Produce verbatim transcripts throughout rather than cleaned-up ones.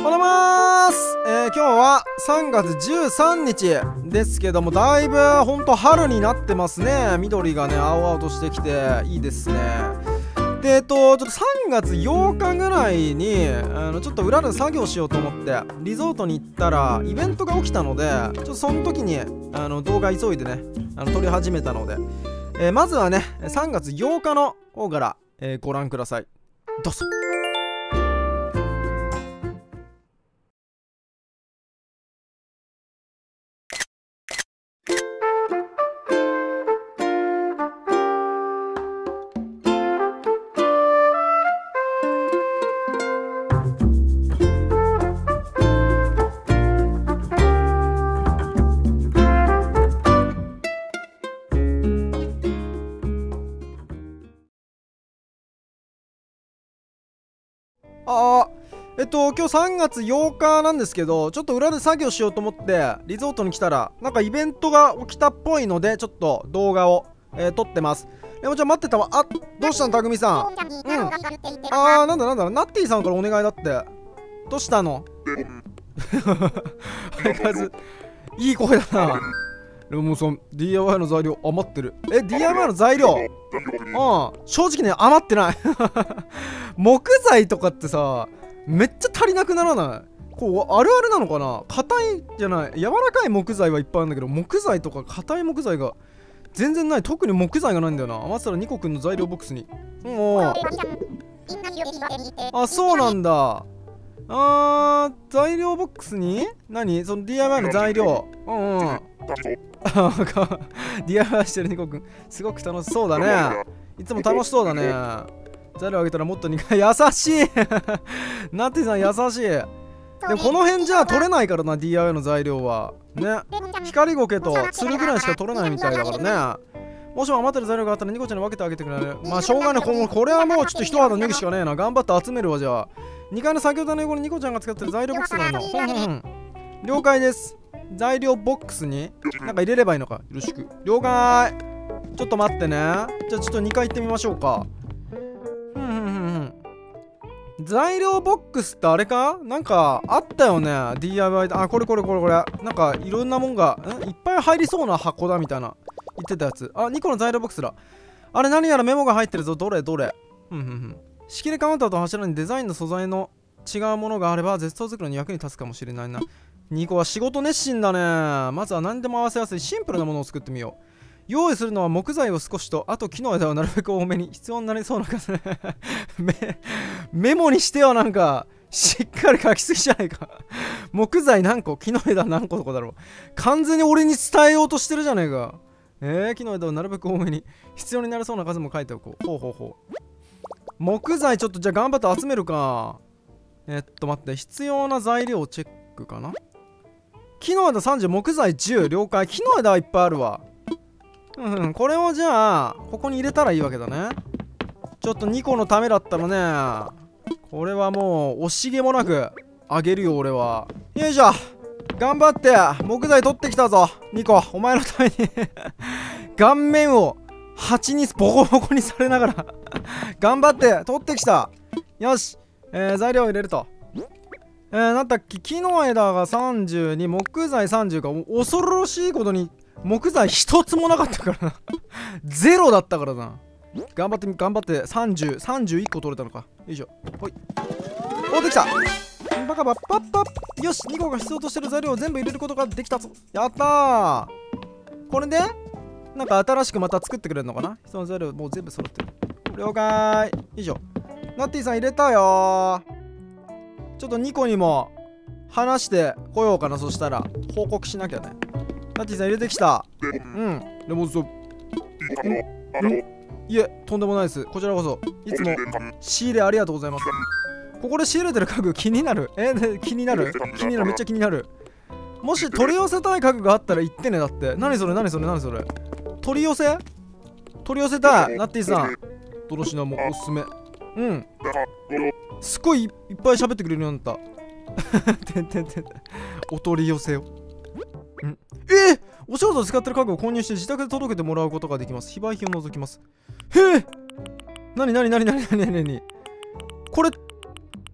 ございます。えー、今日はさんがつじゅうさんにちですけども、だいぶほんと春になってますね。緑がね青々としてきていいですね。でえっとちょっとさんがつようかぐらいにあのちょっと裏で作業しようと思ってリゾートに行ったらイベントが起きたので、ちょっとその時にあの動画急いでねあの撮り始めたので、えー、まずはねさんがつようかの方から、えー、ご覧ください。どうぞ。あーえっと今日さんがつようかなんですけど、ちょっと裏で作業しようと思ってリゾートに来たらなんかイベントが起きたっぽいので、ちょっと動画を、えー、撮ってます。レモちゃん待ってたわ。あ、どうしたのたくみさん。うん。あーなんだなんだナッティさんからお願いだって。どうしたの。相変わらずいい声だな。レモンさん ディーアイワイ の材料余ってる。え ディーアイワイ の材料、うん、正直ね余ってない。木材とかってさめっちゃ足りなくならない？こうあるあるなのかな。硬いじゃない、柔らかい木材はいっぱいあるんだけど、木材とか硬い木材が全然ない。特に木材がないんだよな。余ったらニコくんの材料ボックスに。もうあ、そうなんだ。あー材料ボックスに何その ディーアイワイ の材料。うんうん。ディーアイワイ してるニコくんすごく楽しそうだね。いつも楽しそうだね。材料あげたらもっとにかい優しい。ナッティさん優しい。でもこの辺じゃ取れないからな ディーアイワイ の材料はね。光苔とつるぐらいしか取れないみたいだからね。もしも余ってる材料があったらニコちゃんに分けてあげてくれる。まあしょうがない。このこれはもうちょっと一肌脱ぐしかねえな。頑張って集めるわ。じゃあにかいの作業台の横にニコちゃんが使ってる材料ボックスがあるの。ふんふんふん。了解です。材料ボックスになんか入れればいいのか。よろしく。了解。ちょっと待ってね。じゃあちょっとにかい行ってみましょうか。ふんふんふんふん。材料ボックスってあれかなんかあったよね ディーアイワイ で。あ、これこれこれこれなんかいろんなもんがんいっぱい入りそうな箱だみたいな言ってたやつ。あ、にこの材料ボックスだ。あれ何やらメモが入ってるぞ。どれどれ。ふんふんふん。仕切りカウンターと柱にデザインの素材の違うものがあれば絶装作りに役に立つかもしれないな。ニコは仕事熱心だね。まずは何でも合わせやすいシンプルなものを作ってみよう。用意するのは木材を少しと、あと木の枝をなるべく多めに。必要になりそうな数。メメモにしてよ。なんかしっかり書きすぎじゃないか。木材何個、木の枝何個とかだろう。完全に俺に伝えようとしてるじゃねえか。えー、木の枝をなるべく多めに。必要になりそうな数も書いておこう。ほうほうほう。木材ちょっとじゃあ頑張って集めるか。えっと待って、必要な材料チェックかな。木の枝さんじゅう、木材じゅう。了解。木の枝はいっぱいあるわ。うんうん。これをじゃあここに入れたらいいわけだね。ちょっとにこのためだったらね、これはもう惜しげもなくあげるよ俺は。よいしょ。頑張って木材取ってきたぞにこ。お前のために。顔面を蜂にボコボコにされながら頑張って取ってきた。よし、えー、材料を入れると。えー、なんだっけ、木の枝がさんじゅうに、木材さんじゅうか。恐ろしいことに木材一つもなかったからな。ゼロだったからな。頑張って頑張ってさんじゅう、さんじゅういっこ取れたのか。よいしょ。ほい。お、できた。バカバッパッパッ。よし、にこが必要としてる材料を全部入れることができたぞ。やったー。これでなんか新しくまた作ってくれるのかな。必要な材料もう全部揃ってる。了解。よいしょ。ナッティさん入れたよー。ちょっとにこにも話してこようかな。そしたら報告しなきゃね。ナッティさん入れてきた。うん。レモンソープ。んんいえ、とんでもないです。こちらこそ。いつも仕入れありがとうございます。ここで仕入れてる家具気になる。えー、気になる気になる。めっちゃ気になる。もし取り寄せたい家具があったら言ってね。だって。何それ何それ何それ。取り寄せ取り寄せたい。ナッティさん。どの品もおすすめ。うん。すっごいいっぱい喋ってくれるようになった。てんてんてん。お取り寄せを。んえー、お仕事で使ってる家具を購入して自宅で届けてもらうことができます。非売品を除きます。へえ。なになになになになになにこれ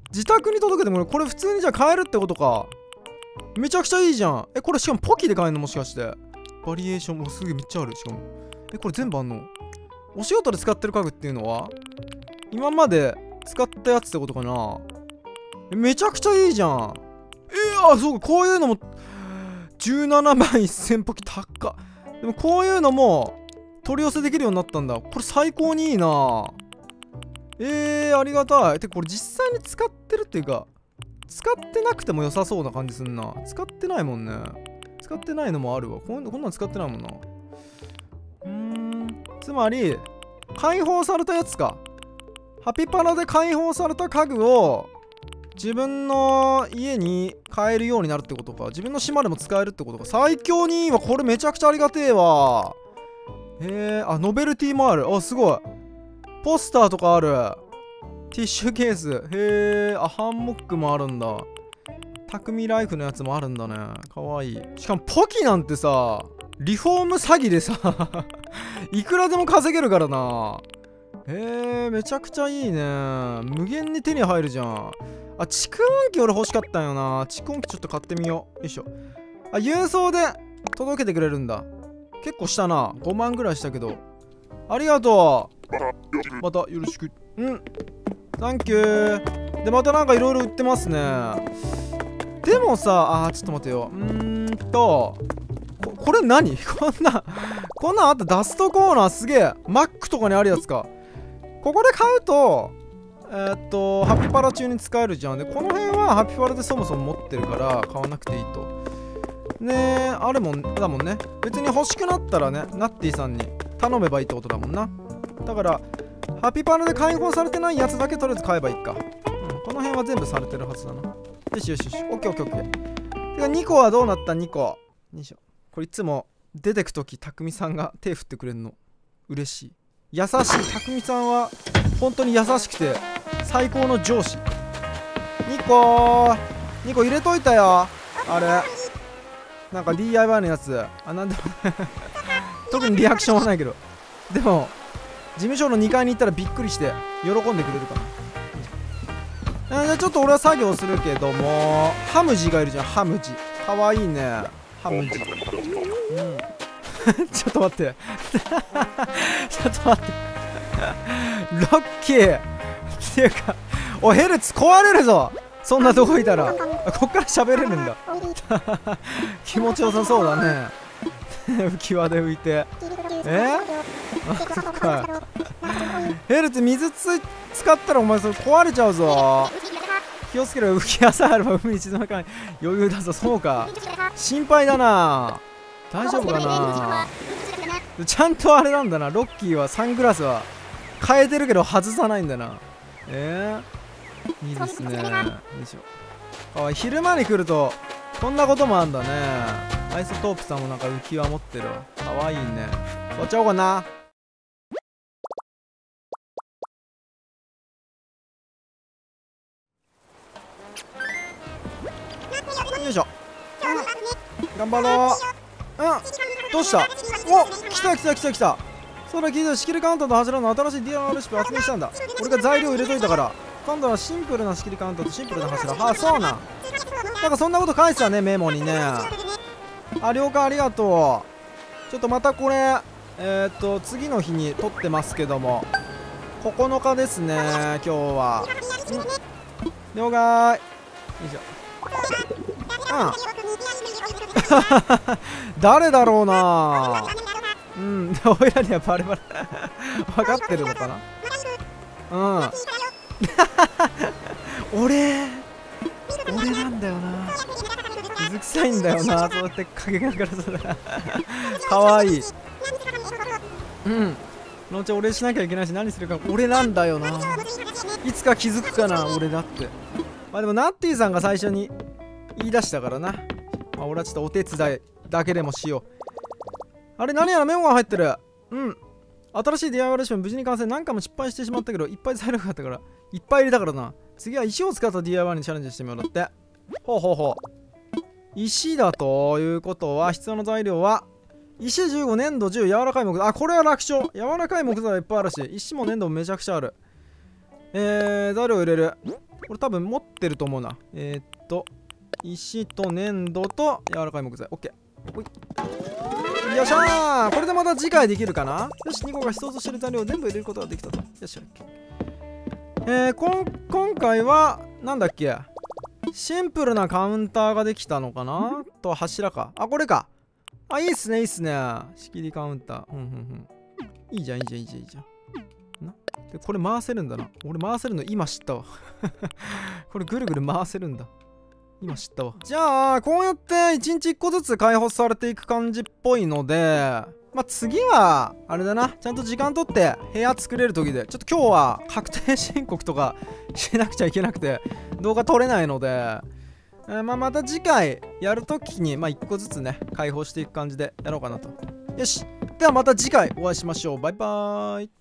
自宅に届けてもらう。これ普通にじゃあ買えるってことか。めちゃくちゃいいじゃん。え、これしかもポキで買えるのもしかして。バリエーションもすげえめっちゃある。しかも。え、これ全部あんの？お仕事で使ってる家具っていうのは今まで使ったやつってことかな。え、めちゃくちゃいいじゃん。えー、あ、そうか、こういうのもじゅうななまんせんポキ高っ。でもこういうのも取り寄せできるようになったんだ。これ最高にいいな。えー、ありがたい。てかこれ実際に使ってるっていうか、使ってなくても良さそうな感じすんな。使ってないもんね。使ってないのもあるわ。こんこんなん使ってないもんな。うーん、つまり解放されたやつか。ハピパラで解放された家具を自分の家に買えるようになるってことか。自分の島でも使えるってことか。最強にいいわ。これめちゃくちゃありがてえわ。へえ、あ、ノベルティもある。あ、すごい。ポスターとかある。ティッシュケース。へえ、あ、ハンモックもあるんだ。匠ライフのやつもあるんだね。かわいい。しかもポキなんてさ、リフォーム詐欺でさいくらでも稼げるからな。へえ、めちゃくちゃいいね。無限に手に入るじゃん。あ、蓄音機俺欲しかったんよな。蓄音機ちょっと買ってみよう。よいしょ。あ、郵送で届けてくれるんだ。結構したな。ごまんぐらいしたけど。ありがとう。またよろしく。うん。サンキュー。で、またなんかいろいろ売ってますね。でもさ、あー、ちょっと待ってよ。うーんと、こ, これ何こんな、こんなんあった。ダストコーナーすげえ。マックとかにあるやつか。ここで買うと、えー、っと、ハピパラ中に使えるじゃん。で、この辺はハピパラでそもそも持ってるから買わなくていいと。ねえ、あるもんだもんね。別に欲しくなったらね、ナッティさんに頼めばいいってことだもんな。だから、ハピパラで解放されてないやつだけとりあえず買えばいいか。うん、この辺は全部されてるはずだな。よしよしよし。オッケーオッケーオッケー。てか、にこはどうなった ?に 個。よいしょ。これいつも出てくとき、たくみさんが手振ってくれるの。嬉しい。優しい。たくみさんは本当に優しくて最高の上司。にこにこ入れといたよ。あれなんか ディーアイワイ のやつ。あ、なんでも特にリアクションはないけど、でも事務所のにかいに行ったらびっくりして喜んでくれるかな。じゃあちょっと俺は作業するけども、ハムジがいるじゃん。ハムジかわいいね。ハムジ、うんちょっと待ってちょっと待ってロッキーっていうか、おいヘルツ壊れるぞ。そんなとこいたらこっから喋れるんだ気持ちよさそうだね浮き輪で浮いて。えあ、そっか。ヘルツ水つ使ったらお前それ壊れちゃうぞ。気をつけろよ。浮き輪さえあれば海に沈まない余裕だぞ。そうか、心配だな。大丈夫かな。ちゃんとあれなんだな。ロッキーはサングラスは変えてるけど外さないんだな。えー、いいですね。よいしょ。あ、昼間に来るとこんなこともあんだね。アイソトープさんもなんか浮き輪持ってるわ。かわいいね。取っちゃおうかな。よいしょ。頑張ろう。うん、どうした。お、来た来た来た来た。それ聞いた。仕切りカウンターと柱の新しい ディーアイワイ レシピを集めしたんだ。俺が材料入れといたから。今度はシンプルな仕切りカウンターとシンプルな柱。はあ、そうなん。なんかそんなこと書いてたね、メモにね。あ、了解、ありがとう。ちょっとまたこれえっと次の日に撮ってますけども、ここのかですね今日は。うん、了解。よいしょ。うん誰だろうな。うん、おいらにはバレバレ分かってるのかな。うん俺俺なんだよな。水臭いんだよな。そうやって陰ながらそうだかわいい。うん、のち俺しなきゃいけないし何するか俺なんだよな。いつか気づくかな俺だって。まあでもナッティさんが最初に言い出したからな。まあ俺はちょっとお手伝いだけでもしよう。あれ何やらメモが入ってる。うん、新しい ディーアイワイ レシピも無事に完成。何回も失敗してしまったけどいっぱい材料があったからいっぱい入れたからな。次は石を使った ディーアイワイ にチャレンジしてみよう。だって。ほうほうほう。石だということは必要な材料は石じゅうご、粘土じゅう、柔らかい木材。あ、これは楽勝。柔らかい木材はいっぱいあるし石も粘土もめちゃくちゃある。えー、材料入れる。 これ多分持ってると思うな。えー、っと石と粘土と柔らかい木材。オッケー。ほいよっしゃー。これでまた次回できるかな。よし、にこが必要としてる材料を全部入れることができたと。よし、オッケー。えー、こん今回はなんだっけ、シンプルなカウンターができたのかなと柱か。あ、これか。あ、いいっすね、いいっすね。仕切りカウンター。うんうんうん。いいじゃん、いいじゃん、いいじゃん、いいじゃん。なでこれ回せるんだな。俺回せるの今知ったわ。これぐるぐる回せるんだ。今知ったわ。じゃあ、こうやっていちにちいっこずつ開放されていく感じっぽいので、まあ次は、あれだな。ちゃんと時間取って部屋作れる時で、ちょっと今日は確定申告とかしなくちゃいけなくて、動画撮れないので、えー、まあまた次回やるときに、まあいっこずつね、開放していく感じでやろうかなと。よし。ではまた次回お会いしましょう。バイバーイ。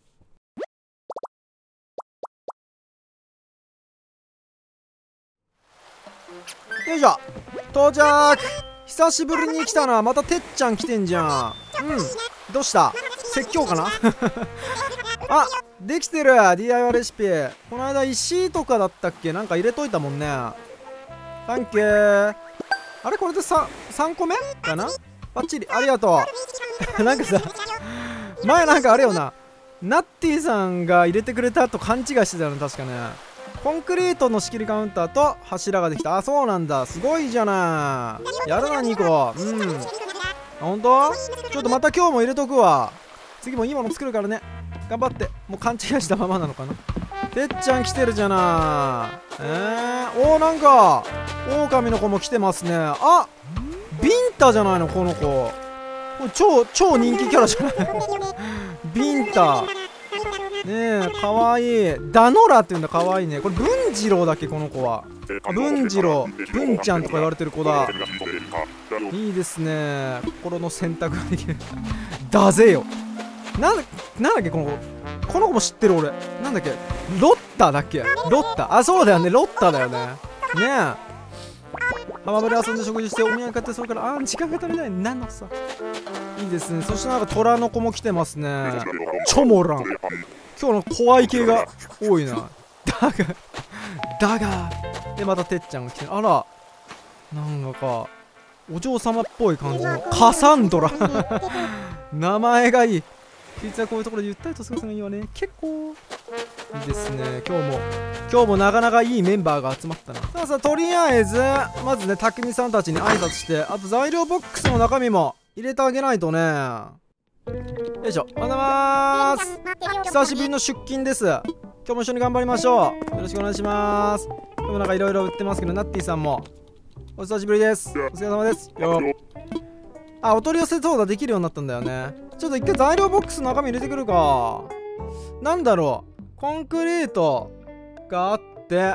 よいしょ。到着。久しぶりに来たな。またてっちゃん来てんじゃん。うん。どうした？説教かな。あ、できてる ディーアイワイ レシピ。この間石とかだったっけ、なんか入れといたもんね。サンキュー。あれこれで 3, 3個目かな。バッチリありがとう。なんかさ、前なんかあれよな、ナッティさんが入れてくれたと勘違いしてたよね、確かね。コンクリートの仕切りカウンターと柱ができた。あ、そうなんだ。すごいじゃない。やるな、ニコ。うん。あ、ほんと？ちょっとまた今日も入れとくわ。次もいいもの作るからね。頑張って。もう勘違いしたままなのかな。てっちゃん来てるじゃない。えー、おー、なんか、狼の子も来てますね。あ、ビンタじゃないの、この子。これ超、超人気キャラじゃない。ビンタ。ねえ、かわいい。ダノラって言うんだ、かわいいね。これ、文次郎だっけ、この子は。あ、文次郎。文ちゃんとか言われてる子だ。いいですね。心の選択ができる。だぜよ。なんだ、なんだっけ、この子。この子も知ってる、俺。なんだっけ。ロッタだっけ。ロッタ。あ、そうだよね。ロッタだよね。ねえ。浜辺で遊んで食事してお土産買って、それから、あー、時間が足りない。なんのさ。いいですね。そしてなんか虎の子も来てますね。チョモラン。今日の怖い系が多いな。だが、だが。で、またてっちゃんが来てる。あら。なんか、お嬢様っぽい感じのカサンドラ。名前がいい。実はこういうところでゆったりと過ごすのがいいわね。結構。いいですね。今日も、今日もなかなかいいメンバーが集まったな。さあさあ、とりあえず、まずね、匠さんたちに挨拶して、あと材料ボックスの中身も入れてあげないとね。よいしょ。おはようございます。久しぶりの出勤です。今日も一緒に頑張りましょう。よろしくお願いします。今日もなんかいろいろ売ってますけど、ナッティさんもお久しぶりです。お疲れ様です。よあ、お取り寄せそうだ、できるようになったんだよね。ちょっと一回材料ボックスの中身入れてくるか。なんだろう。コンクリートがあって、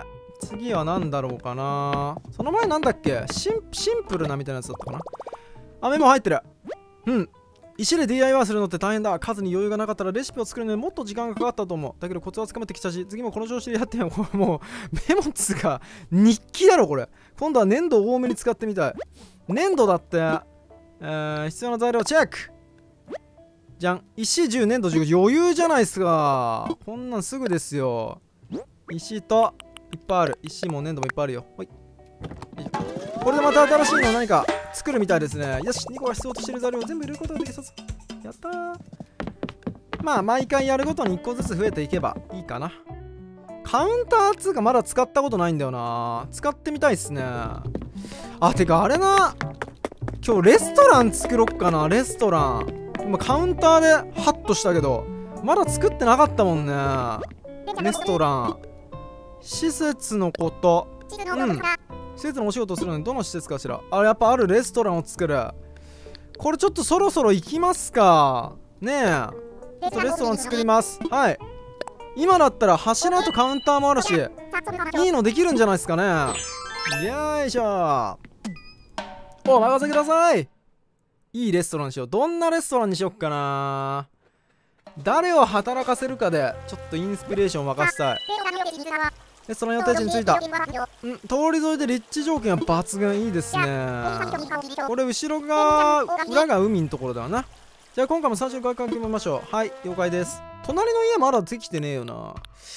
次は何だろうかな。その前なんだっけ、シン、シンプルなみたいなやつだったかな。あ、メモ入ってる。うん。石で ディーアイワイ するのって大変だ。数に余裕がなかったらレシピを作るのにもっと時間がかかったと思う。だけどコツはつかめてきたし、次もこの調子でやってよ。もう、メモっつうか、日記だろ、これ。今度は粘土を多めに使ってみたい。粘土だって、えー、必要な材料チェック。じゃん。石じゅう、粘土じゅう、余裕じゃないっすか。こんなんすぐですよ。石と、いっぱいある。石も粘土もいっぱいあるよ。ほい。これでまた新しいの何か作るみたいですね。よし、にこが必要としている材料を全部入れることができたぞ。やったー。まあ、毎回やるごとにいっこずつ増えていけばいいかな。カウンターつうかまだ使ったことないんだよな。使ってみたいっすね。あ、てかあれな。今日レストラン作ろっかな。レストラン。今カウンターでハッとしたけど、まだ作ってなかったもんね。レストラン。施設のこと。うん。施設のお仕事をするのにどの施設かしら。あ、やっぱあるレストランを作る。これちょっとそろそろ行きますか。ねえ。ちょっとレストラン作ります。はい。今だったら柱とカウンターもあるし、いいのできるんじゃないですかね。よいしょ。お任せください。いいレストランにしよう。どんなレストランにしよっかな。誰を働かせるかでちょっとインスピレーションを任せたい。レストラン予定地に着いた。ん、通り沿いで立地条件は抜群。いいですね。これ後ろが裏が海のところだわな。じゃあ今回も最初の外観決めましょう。はい、了解です。隣の家まだできてねえよな。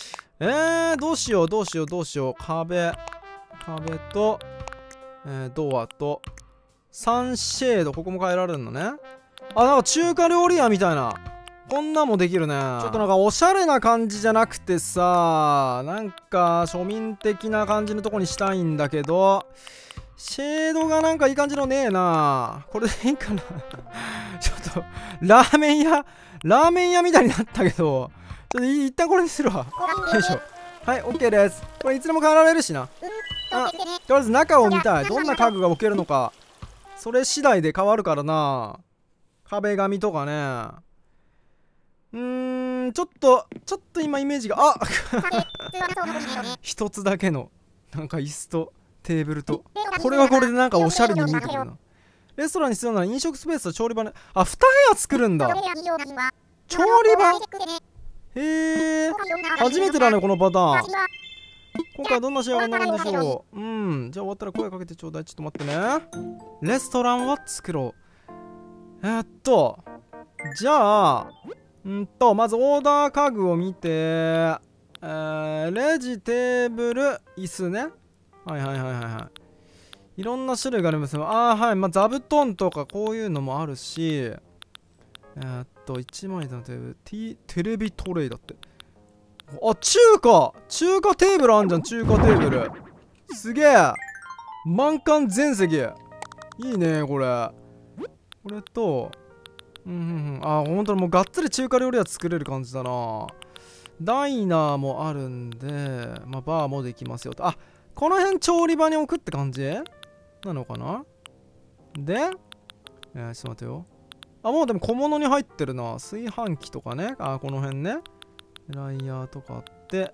えー、どうしようどうしようどうしよう。壁壁と、えー、ドアとサンシェード、ここも変えられるのね。あ、なんか中華料理屋みたいな、こんなんもできるね。ちょっとなんかおしゃれな感じじゃなくてさ、なんか庶民的な感じのとこにしたいんだけど、シェードがなんかいい感じのねえな。これでいいかなちょっとラーメン屋ラーメン屋みたいになったけど、ちょっと一旦これにするわ。よいしょ。はい、 OK です。これいつでも変えられるしな。あ、とりあえず中を見たい。どんな家具が置けるのか、それ次第で変わるからな。壁紙とかね。うーん、ちょっとちょっと今イメージが、あ一つだけのなんか椅子とテーブルと、これはこれでなんかおしゃれに見えてくるな。レストランに必要なら飲食スペースと調理場ね。あ、に部屋作るんだ。調理場、へえ、初めてだねこのパターン。今回はどんな仕上がりになるんでしょう。うん、じゃあ終わったら声かけてちょうだい。ちょっと待ってね。レストランは作ろう。えー、っとじゃあんとまずオーダー家具を見て、えー、レジ、テーブル、椅子ね。はいはいはいはいはい。いろんな種類がありますよ。ああ、はい。まあ座布団とかこういうのもあるし、えー、っといちまいのテーブル、T、テレビトレイだって。あ、中華中華テーブルあんじゃん。中華テーブルすげえ、満館全席。いいねこれ。これと、うんうんうん、あ、ほんとにもうがっつり中華料理は作れる感じだな。ダイナーもあるんで、まあバーもできますよと。あ、この辺調理場に置くって感じなのかな。で、えー、ちょっと待ってよ。あ、もうでも小物に入ってるな。炊飯器とかね。あ、この辺ね。ライヤーとかあって、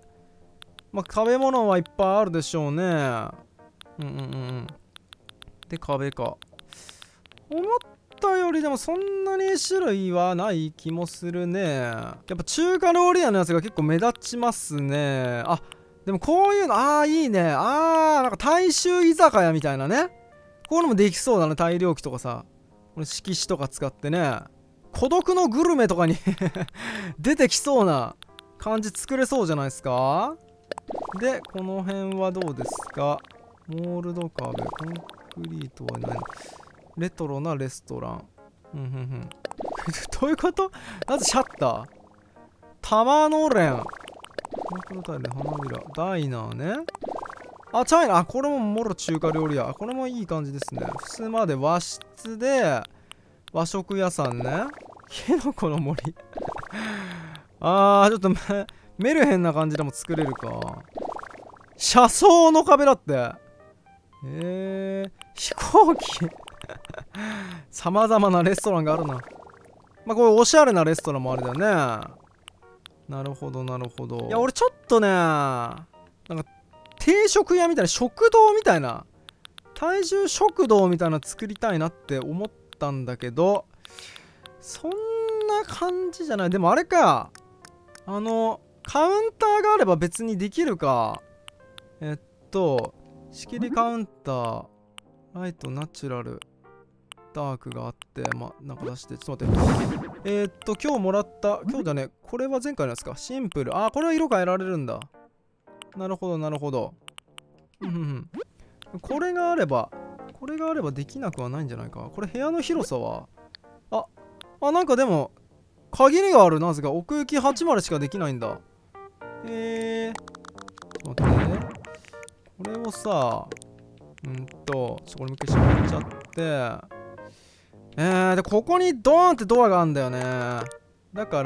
まあ食べ物はいっぱいあるでしょうね。うんうんうんうん。で、壁か。思ったよりでもそんなに種類はない気もするね。やっぱ中華料理屋のやつが結構目立ちますね。あ、でもこういうの、ああいいね。ああ、なんか大衆居酒屋みたいなね。こういうのもできそうだね。大漁旗とかさ、これ色紙とか使ってね。孤独のグルメとかに出てきそうな感じ作れそうじゃないですか。で、この辺はどうですか。モールド壁、コンクリートは何、レトロなレストラン。うんうんうん。どういうこと。まずシャッター、玉のれん、コンクリートタイル、花びら、ダイナーね。あ、チャイナ、あ、これももろ中華料理屋。これもいい感じですね。襖で和室で和食屋さんね。キノコの森あー、ちょっとメルヘンな感じでも作れるか。車窓の壁だって。えー、飛行機さまざまなレストランがあるな。まあこれおしゃれなレストランもあれだよね。なるほどなるほど。いや俺ちょっとね、なんか定食屋みたいな、食堂みたいな、大衆食堂みたいな作りたいなって思ったんだけど、そんな感じじゃない。でもあれか、あのカウンターがあれば別にできるか。えっと仕切りカウンター、ライト、ナチュラル、ダークがあって、まあなんか出して、ちょっと待って。えー、っと今日もらった、今日じゃね、これは前回のやつか。シンプル、あー、これは色変えられるんだ。なるほどなるほど。うんうんうん。これがあればこれがあればできなくはないんじゃないか。これ部屋の広さは、ああ、なんかでも限りがある。なぜか奥行きはちまでしかできないんだ。へえー、ちょっと待ってね。これをさ、うんとちょっとこれもう一回閉めちゃって、えー、でここにドーンってドアがあるんだよね。だから、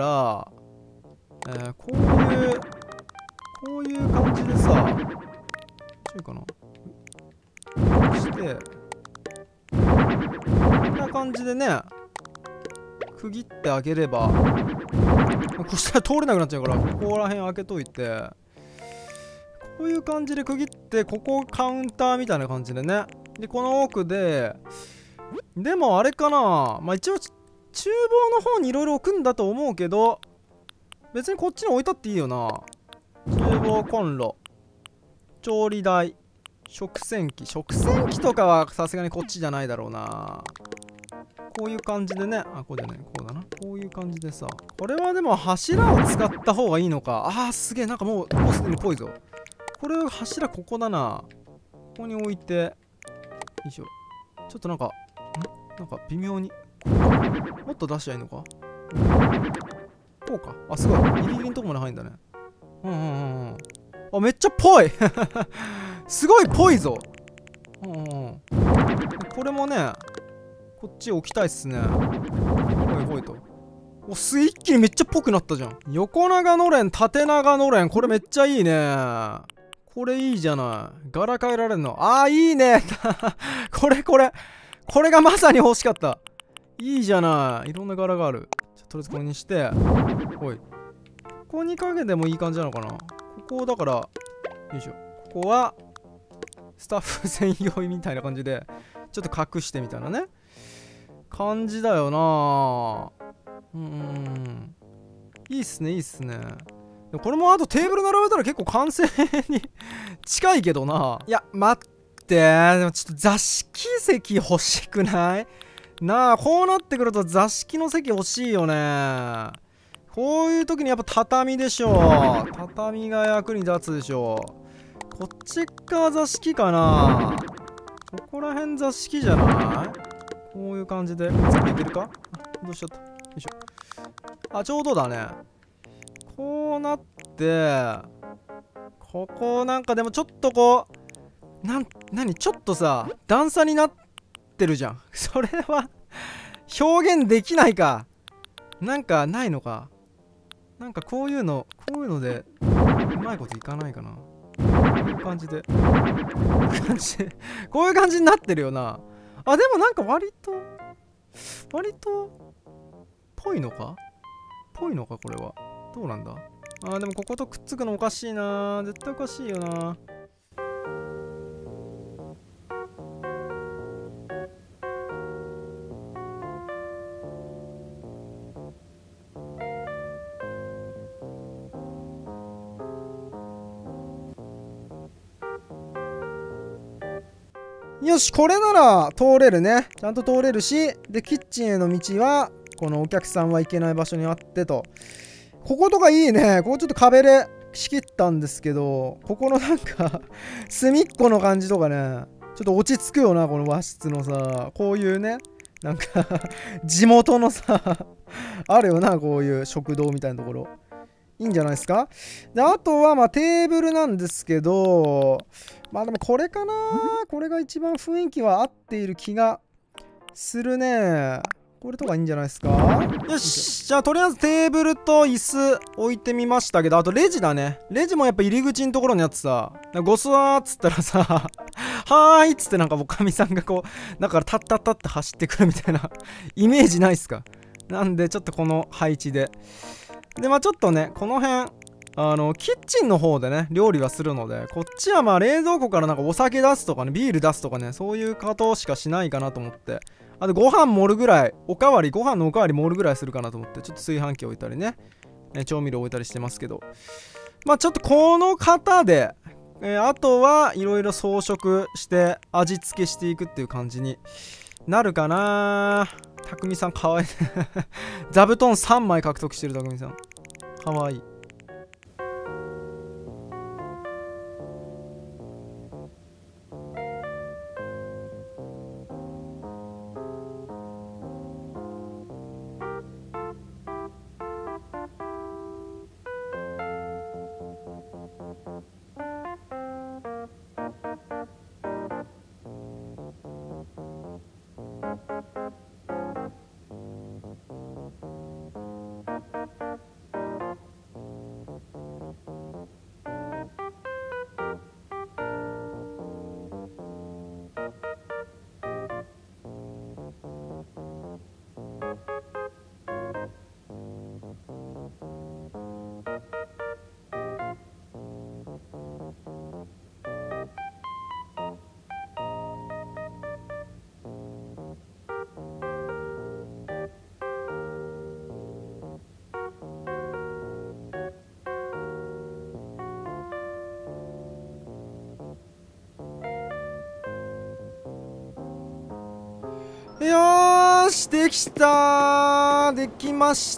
えー、こういうこういう感じでさ、ちょいかな、こうしてこんな感じでね、区切ってあげれば、こしたら通れなくなっちゃうから、ここら辺開けといて、こういう感じで区切って、ここカウンターみたいな感じでね。でこの奥で、でもあれかな、まあ一応厨房の方にいろいろ置くんだと思うけど、別にこっちに置いたっていいよな。厨房コンロ、調理台、食洗機、食洗機とかはさすがにこっちじゃないだろうな。 こういう感じでね、あ、こうじゃない、こうだな。こういう感じでさ、これはでも柱を使った方がいいのか。あー、すげえ、なんかもう、もうすでにぽいぞ。これ柱ここだな。ここに置いて、よいしょ。ちょっとなんか、んなんか微妙に。もっと出しちゃいいのか。こうか。あ、すごい。ギリギリのとこまで入るんだね。うんうんうんうん。あ、めっちゃぽいすごいぽいぞ。うんうん。これもね、こっち置きたいっすね。ほいほいと。お、す、一気にめっちゃぽくなったじゃん。横長のれん、縦長のれん。これめっちゃいいね。これいいじゃない。柄変えられるの。あー、いいねこれこれ。これがまさに欲しかった。いいじゃない。いろんな柄がある。じゃとりあえずこれにして。ほい。ここにかけてもいい感じなのかな。ここだから、よいしょ。ここは、スタッフ専用みたいな感じで、ちょっと隠してみたいなね。感じだよな。うん。いいっすね、いいっすね。でもこれもあとテーブル並べたら結構完成に近いけどな。いや、待って。でもちょっと座敷席欲しくないなあ、こうなってくると座敷の席欲しいよね。こういう時にやっぱ畳でしょ。畳が役に立つでしょ。こっち側座敷かな。ここら辺座敷じゃない？こういう感じで全部いけるか？どうしちゃった。よいしょ。あ、ちょうどだね。こうなって、ここなんかでもちょっとこう、なん、なに、ちょっとさ、段差になってるじゃん。それは表現できないか。なんかないのか。なんかこういうの、こういうので、うまいこといかないかな。こういう感じで。こういう感じで。こういう感じになってるよな。あ、でもなんか割と、割と、ぽいのかぽいのかこれは。どうなんだ。あー、でもこことくっつくのおかしいな。絶対おかしいよな。よし、これなら通れるね。ちゃんと通れるし、で、キッチンへの道は、このお客さんは行けない場所にあってと。こことかいいね。ここちょっと壁で仕切ったんですけど、ここのなんか隅っこの感じとかね、ちょっと落ち着くよな、この和室のさ、こういうね、なんか地元のさあるよな、こういう食堂みたいなところ。いいんじゃないですか。で、あとは、まあ、テーブルなんですけど、まあでもこれかな。これが一番雰囲気は合っている気がするね。これとかいいんじゃないですか。よし。じゃあ、とりあえずテーブルと椅子置いてみましたけど、あとレジだね。レジもやっぱ入り口のところにあってさ、ご座ーっつったらさ、はーいっつってなんかおかみさんがこう、だからタッタッタって走ってくるみたいなイメージないっすか。なんで、ちょっとこの配置で。で、まあちょっとね、この辺、あの、キッチンの方でね、料理はするので、こっちはまあ冷蔵庫からなんかお酒出すとかね、ビール出すとかね、そういうことしかしないかなと思って。あとご飯盛るぐらい、おかわり、ご飯のおかわり盛るぐらいするかなと思って、ちょっと炊飯器置いたりね、え調味料置いたりしてますけど。まあちょっとこの型で、えー、あとはいろいろ装飾して味付けしていくっていう感じになるかな。たくみさんかわいい座布団さんまい獲得してるたくみさんかわいい。よーしてきた。できました。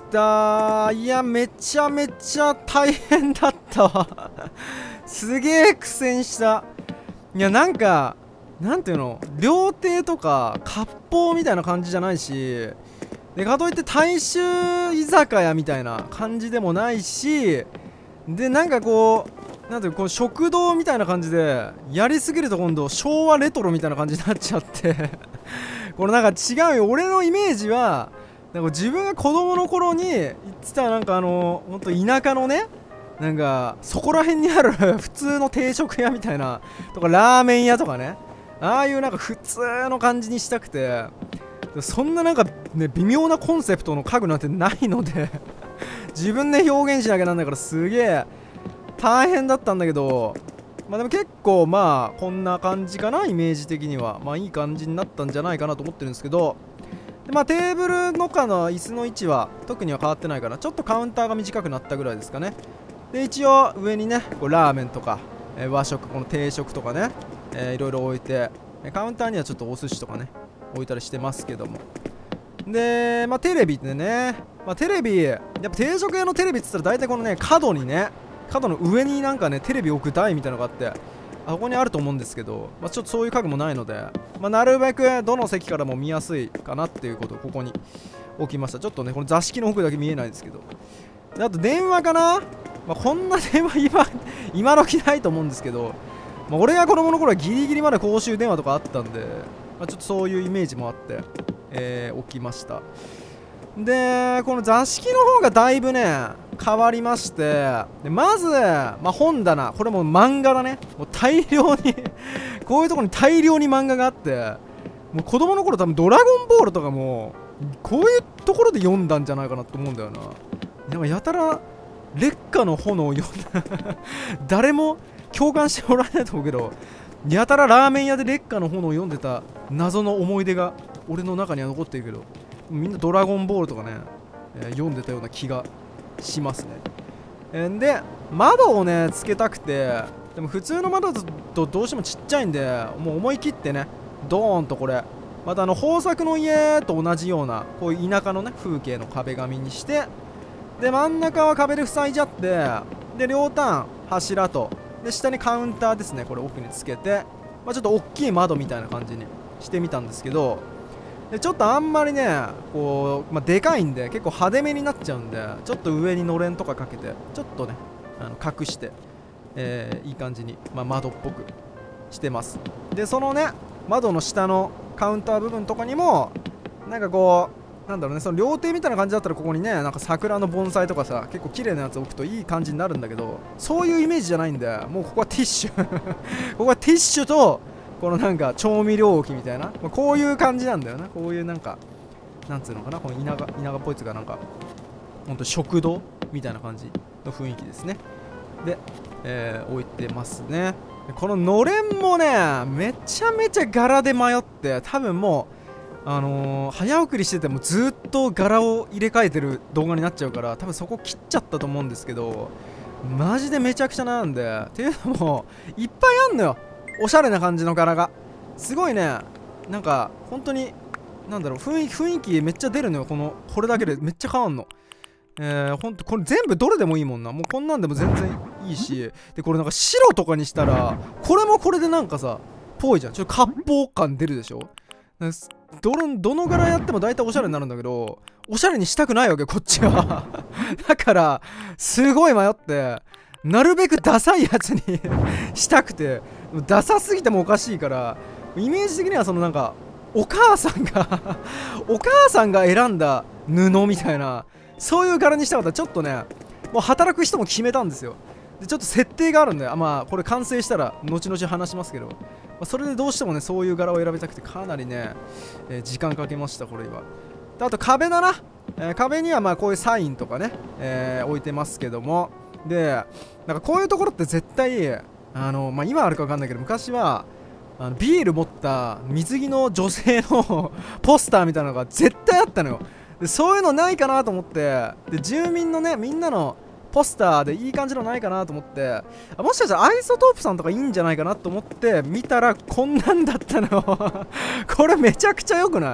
いや、めちゃめちゃ大変だったわすげえ苦戦した。いや、なんかなんていうの、料亭とか割烹みたいな感じじゃないし、でかといって大衆居酒屋みたいな感じでもないし、でなんかこうなんていうこう食堂みたいな感じでやりすぎると今度昭和レトロみたいな感じになっちゃってこれなんか違うよ。俺のイメージはなんか自分が子供の頃に言ってたなんかあのほんと田舎のね、なんかそこら辺にある普通の定食屋みたいなとかラーメン屋とかね、ああいうなんか普通の感じにしたくて、そんななんかね微妙なコンセプトの家具なんてないので自分で表現しなきゃなんないからすげえ大変だったんだけど、まあでも結構まあこんな感じかな。イメージ的にはまあいい感じになったんじゃないかなと思ってるんですけど、でまあテーブルのかの椅子の位置は特には変わってないから、ちょっとカウンターが短くなったぐらいですかね。で一応上にねこうラーメンとか、えー、和食この定食とかね、えー、いろいろ置いて、カウンターにはちょっとお寿司とかね置いたりしてますけども、でまあテレビってね、まあテレビやっぱ定食屋のテレビっつったら大体このね角にね、角の上になんかねテレビ置く台みたいなのがあって、あここにあると思うんですけど、まあ、ちょっとそういう家具もないので、まあ、なるべくどの席からも見やすいかなっていうことをここに置きました。ちょっとねこの座敷の奥だけ見えないですけど、であと電話かな、まあ、こんな電話今今時ないと思うんですけど、まあ、俺が子供の頃はギリギリまで公衆電話とかあったんで、まあ、ちょっとそういうイメージもあって、えー、置きました。でこの座敷の方がだいぶね変わりまして、でまず、まあ、本棚、これも漫画だね。もう大量にこういうところに大量に漫画があって、もう子供の頃多分ドラゴンボールとかもこういうところで読んだんじゃないかなと思うんだよな。なんかやたら烈火の炎を読んだ誰も共感しておられないと思うけど、やたらラーメン屋で烈火の炎を読んでた謎の思い出が俺の中には残ってるけど、みんなドラゴンボールとかね、えー、読んでたような気がしますね。えー、で窓をねつけたくて、でも普通の窓だとどうしてもちっちゃいんで、もう思い切ってねドーンとこれまたあの豊作の家と同じようなこういう田舎のね風景の壁紙にして、で真ん中は壁で塞いじゃって、で両端柱と、で下にカウンターですね、これ奥につけて、まあ、ちょっと大きい窓みたいな感じにしてみたんですけど、でちょっとあんまりねこう、まあ、でかいんで結構派手めになっちゃうんで、ちょっと上にのれんとかかけてちょっとねあの隠して、えー、いい感じに、まあ、窓っぽくしてます。でそのね窓の下のカウンター部分とかにもなんかこうなんだろうね、その料亭みたいな感じだったらここにねなんか桜の盆栽とかさ結構綺麗なやつ置くといい感じになるんだけど、そういうイメージじゃないんで、もうここはティッシュここはティッシュとこのなんか調味料置きみたいな、まあ、こういう感じなんだよな。こういうなんかなんつうのかな、この田舎田舎っぽいつがなんかほんと食堂みたいな感じの雰囲気ですね。で、えー、置いてますね。こののれんもねめちゃめちゃ柄で迷って、多分もうあのー、早送りしててもずっと柄を入れ替えてる動画になっちゃうから、多分そこ切っちゃったと思うんですけど、マジでめちゃくちゃなんで、っていうのもいっぱいあんのよ、おしゃれな感じの柄がすごいね。なんか本当になんだろう、雰囲気雰囲気めっちゃ出るのよ。このこれだけでめっちゃ変わんの。えー、ほんとこれ全部どれでもいいもんな。もうこんなんでも全然いいし、でこれなんか白とかにしたらこれもこれでなんかさぽいじゃん。ちょっと割烹感出るでしょ。どのどの柄やっても大体おしゃれになるんだけど、おしゃれにしたくないわけこっちはだからすごい迷って、なるべくダサいやつにしたくて、ダサすぎてもおかしいから、イメージ的にはそのなんかお母さんがお母さんが選んだ布みたいな、そういう柄にしたかった。ちょっとねもう働く人も決めたんですよ。でちょっと設定があるんで、あまあこれ完成したら後々話しますけど、まあ、それでどうしてもねそういう柄を選びたくてかなりね、えー、時間かけましたこれは。であと壁だな、えー、壁にはまあこういうサインとかね、えー、置いてますけども、でなんかこういうところって絶対あの、まあ、今あるか分かんないけど、昔はあのビール持った水着の女性のポスターみたいなのが絶対あったのよ。でそういうのないかなと思って、で住民のねみんなのポスターでいい感じのないかなと思って、あもしかしたらアイソトープさんとかいいんじゃないかなと思って見たらこんなんだったのこれめちゃくちゃ良くない？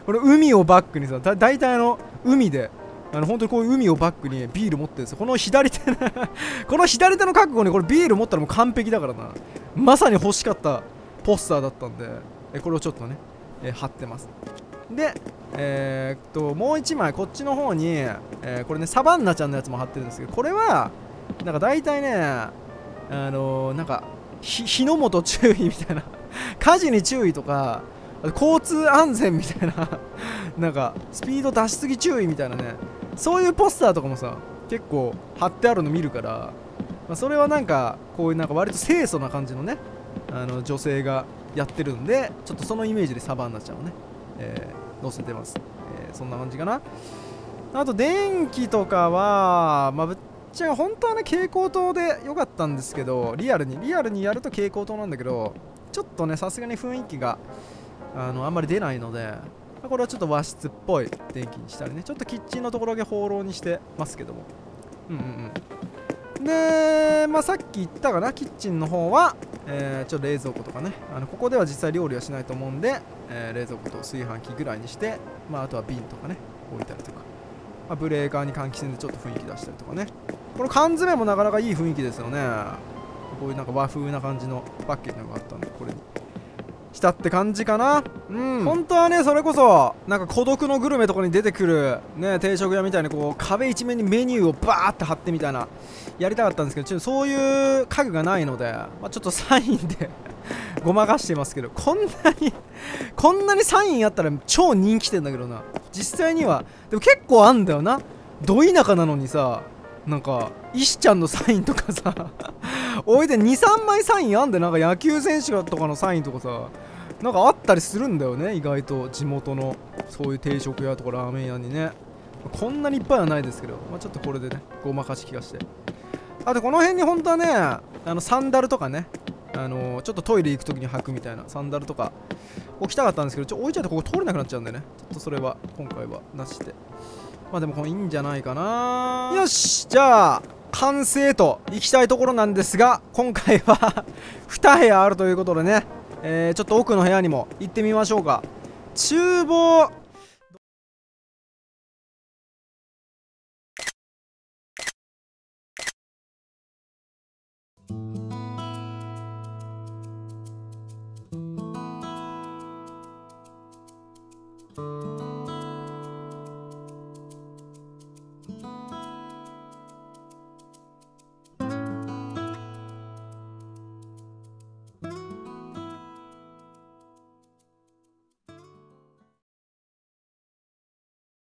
この海をバックにさ、だ大体あの海であの本当にこういう海をバックにビール持ってるんですよ。この左手この左手の覚悟にこれビール持ったらもう完璧だからな。まさに欲しかったポスターだったんで、えこれをちょっとね、え貼ってます。で、えー、っともう一枚こっちの方に、えー、これねサバンナちゃんのやつも貼ってるんですけど、これはなんか大体ね、あのー、なんかひ火の元注意みたいな火事に注意とか交通安全みたいななんかスピード出しすぎ注意みたいなね、そういうポスターとかもさ結構貼ってあるの見るから、まあ、それはなんかこういうなんか割と清楚な感じのね、あの女性がやってるんで、ちょっとそのイメージでサバンナちゃんをね、えー、載せてます、えー、そんな感じかな。あと電気とかはまあぶっちゃけ本当はね蛍光灯で良かったんですけど、リアルにリアルにやると蛍光灯なんだけど、ちょっとねさすがに雰囲気があのあんまり出ないので、これはちょっと和室っぽい電気にしたりね、ちょっとキッチンのところだけ放浪にしてますけども、うんうんうん。で、まあ、さっき言ったかな、キッチンの方は、えー、ちょっと冷蔵庫とかね、あのここでは実際料理はしないと思うんで、えー、冷蔵庫と炊飯器ぐらいにして、まあ、あとは瓶とかね置いたりとか、まあ、ブレーカーに換気扇でちょっと雰囲気出したりとかね。この缶詰もなかなかいい雰囲気ですよね。こういうなんか和風な感じのパッケージがあったんで、これにしたって感じかな。うん、本当はねそれこそなんか孤独のグルメとかに出てくるね定食屋みたいにこう壁一面にメニューをバーって貼ってみたいなやりたかったんですけど、ちょっとそういう家具がないので、まあ、ちょっとサインでごまかしてますけど、こんなにこんなにサインあったら超人気店だけどな。実際にはでも結構あんだよな。ど田舎なのにさ、なんか石ちゃんのサインとかさおいでにさんまいサインあんで、なんか野球選手とかのサインとかさなんかあったりするんだよね、意外と地元のそういう定食屋とかラーメン屋にね。こんなにいっぱいはないですけど、まあ、ちょっとこれでねごまかしきがして、あとこの辺に本当はねあのサンダルとかね、あのー、ちょっとトイレ行く時に履くみたいなサンダルとか置きたかったんですけど、ちょ置いちゃってここ通れなくなっちゃうんでね、ちょっとそれは今回はなしで、まあでもこれいいんじゃないかな。よし、じゃあ完成といきたいところなんですが、今回はに部屋あるということでね、えー、ちょっと奥の部屋にも行ってみましょうか。厨房